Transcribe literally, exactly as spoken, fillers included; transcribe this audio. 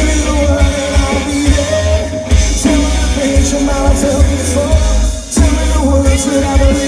me the word and I'll be there. Tell me the picture, now tell me the soul. Tell me the words that I believe.